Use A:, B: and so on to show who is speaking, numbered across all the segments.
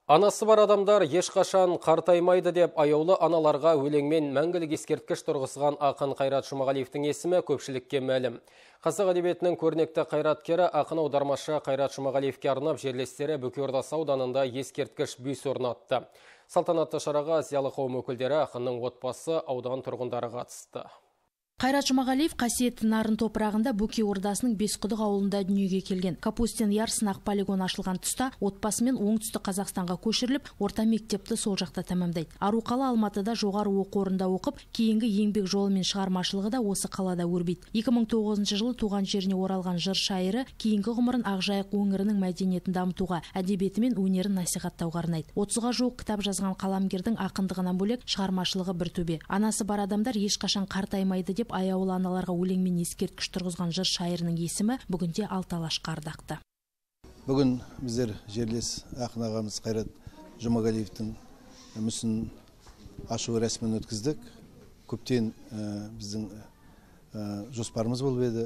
A: Анасы бар адамдар ешқашан қартаймайды деп аяулы аналарға өлеңмен мәңгілік ескерткіш тұрғызған ақын Қайрат Жұмағалиевтің есімі көпшілікке мәлім. Қазақ әдебиетінің көрнекті қайраткері ақын аудармашы Қайрат Жұмағалиевке арнап жерлестері Бөкейордасы ауданында ескерткіш бюст орнатты. Салтанатты шараға зиялы қауым өкілдері, ақынның отбасы, аудан тұрғындары қатысты.
B: Қайрат Жұмағалиев қасиетті Нарын топырағында Бөкейордасының Бесқұдық ауылында дүниеге келген. Капустин яр сынақ полигон ашылған тұста отбасымен оңтүстік Қазақстанға көшіріліп, орта мектепті сол жақта тәмамдайды. Арукалы Алматыда жоғары оқу орнында оқып, кейінгі еңбек жолы мен шығармашылығы да осы қалада өрбиді. 2009 жылы туған жеріне оралған жыр шайыры кейінгі ғұмырын Ақжайық өңірінің мәдениетін дамытуға, әдебиеті мен өнерін насихаттауға арнайды. 30-ға жуық кітап жазған қаламгердің ақындығынан бөлек шығармашылығы бір төбе. Анасы бар адамдар ешқашан қартаймайды деп аяулы аналарға өлеңмен ескерткіш тұрғызған жыр шайырының есімі бүгінде алталашқа ардақты.
C: Бүгін біздер жерлес ақын ағамыз Қайрат Жұмағалиевтің мүсінін ашу рәсімін өткіздік. Көптен біздің жоспарымыз болып еді.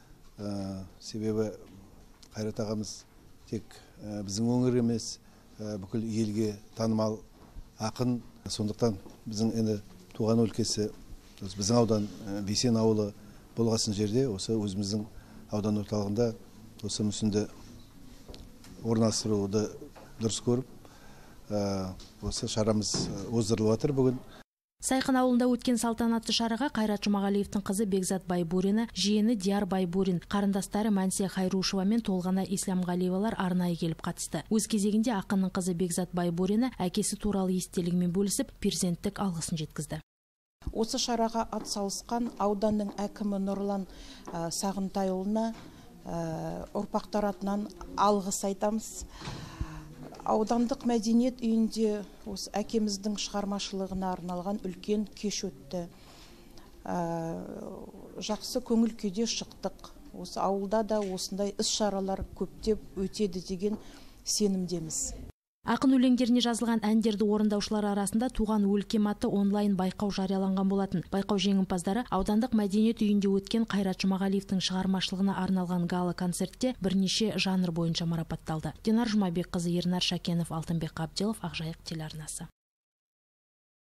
C: Себебі Қайрат ағамыз тек біздің өңір емес, бүкіл елге танымал ақын. Сондықтан біздің енді туған өлкесі біздің аудан Бейсен ауылы болғасын жерде, осы өзіміздің аудан орталығында осы мүсінді орналастыруды дұрыс көріп, осы шарамыз оздырылып жатыр бүгін.
B: Сайқын ауылында өткен салтанатты шараға Қайрат Жұмағалиевтің қызы Бекзат Байбурина, жиені Дияр Байбурин, қарындастары Мәнсе Хайрушева мен Толғана Исламғалиевалар арнайы келіп қатысты. Өз кезегінде ақынның қызы Бекзат Байбурина әкесі туралы естелігімен бөлісіп, перзенттік алғысын жеткізді.
D: Осы шараға атсалысқан ауданның әкімі Нұрлан Сағынтайұлына ұрпақтар атынан алғыс айтамыз. Аудандық мәдениет үйінде осы әкеміздің шығармашылығына арналған үлкен кеш өтті. Жақсы көңіл күйде шықтық. Осы ауылда да осындай іс-шаралар көптеп өтеді деген сенімдеміз.
B: Ақын өлеңдеріне жазылған әндерді орындаушылар арасында туған өлкем атты онлайн байқау жарияланған болатын. Байқау жеңімпаздары аудандық мәдениет үйінде өткен Қайрат Жұмағалиевтің шығармашылығына арналған гала концертте бірнеше жанр бойынша марапатталды. Динар Жұмабекқызы, Ернар Шакенов, Алтынбек Қабделов, Ақжайық телеарнасы.